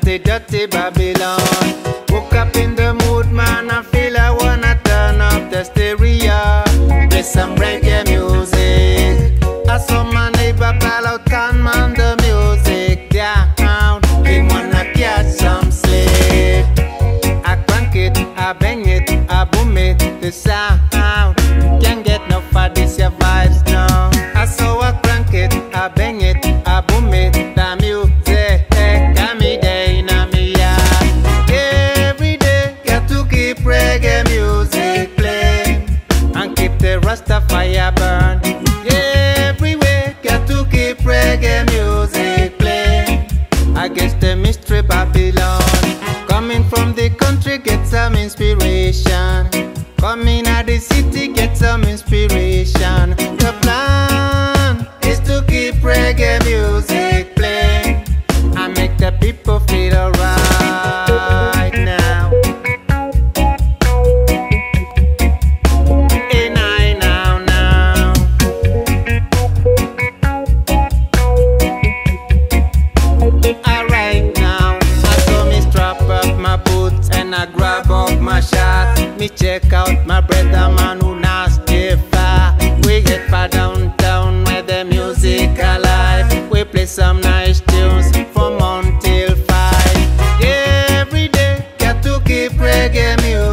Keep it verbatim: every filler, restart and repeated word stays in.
dirty, dirty Babylon. Woke up in the mood, man, I feel I wanna turn up the stereo, play some reggae music. I saw my neighbor call out, can man the music down. They wanna catch some sleep. I crank it, I bang it, I boom it, the sound. Can't get no for this your vibes now. I saw I crank it, I bang it, I boom it, the music got me there in me yard. Every day got to keep reggae music playing and keep the Rastafire burn. Everywhere got to keep reggae music playing against the mystery Babylon. Coming from the country, get some inspiration. Coming out the city, get some inspiration. The plan is to keep reggae music playing and make the people feel alright now. Hey, now, now, now. Alright now, I saw me strap up my boots and I grab up my shot. Me check out my brother man who nasty far. We get far downtown where the music alive. We play some nice tunes from until five. Every day got to keep reggae music